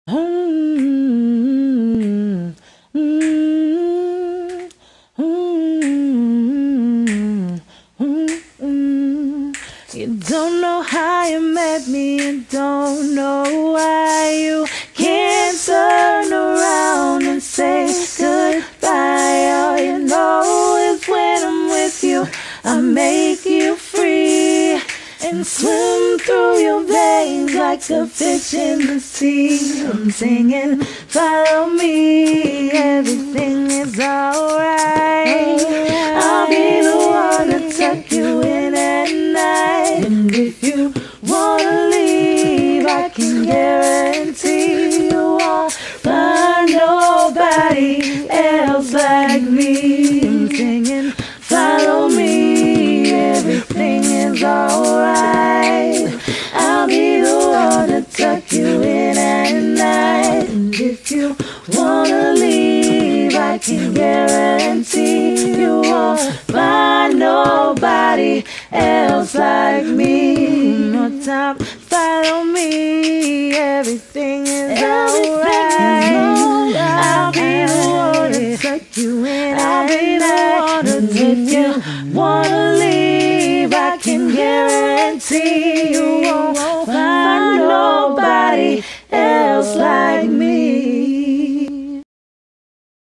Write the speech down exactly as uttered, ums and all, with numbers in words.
Mm, mm, mm, mm, mm. You don't know how you met me, you don't know why you can't turn around and say goodbye. All you know is when I'm with you, I make you free and swim through your veins like a fish in the sea. I'm singing, follow me, everything is alright. I'll be the one to tuck you in at night. And if you wanna leave, I can guarantee you won't find nobody else like me. I'm singing, follow me, everything is alright. I'll be the one to tuck you in at night. And if you wanna leave, I can guarantee you won't find nobody else like me. No time, follow me, everything is alright. I'll be the one to tuck you in at night. And if you wanna leave, I can guarantee you